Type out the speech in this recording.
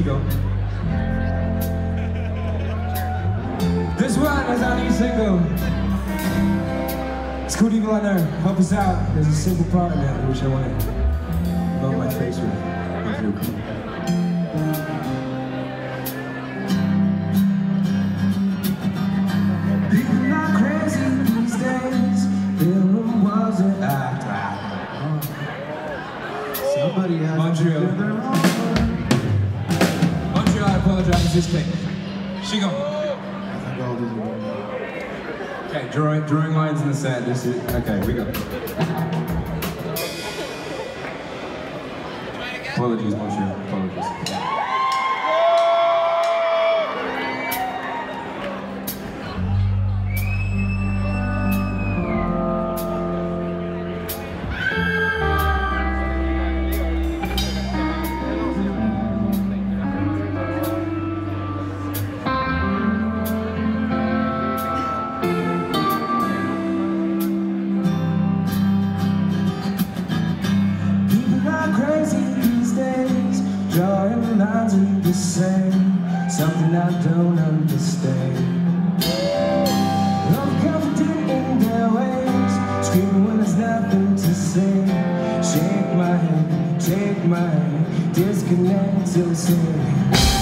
go. This one is our new single. It's called Evil I Know. Help us out. There's a simple part in there which I want to melt my face with. If you'll come. People are crazy these days. Feeling was it somebody has Montreal. Montreal, I apologize. This thing. She go. Okay, drawing lines in the sand. This is okay. We go. Apologies, Montreal. Apologies. Drawing lines are the same, something I don't understand. Love confident in their ways, screaming when there's nothing to say. Shake my hand, take my hand, disconnect till it's in.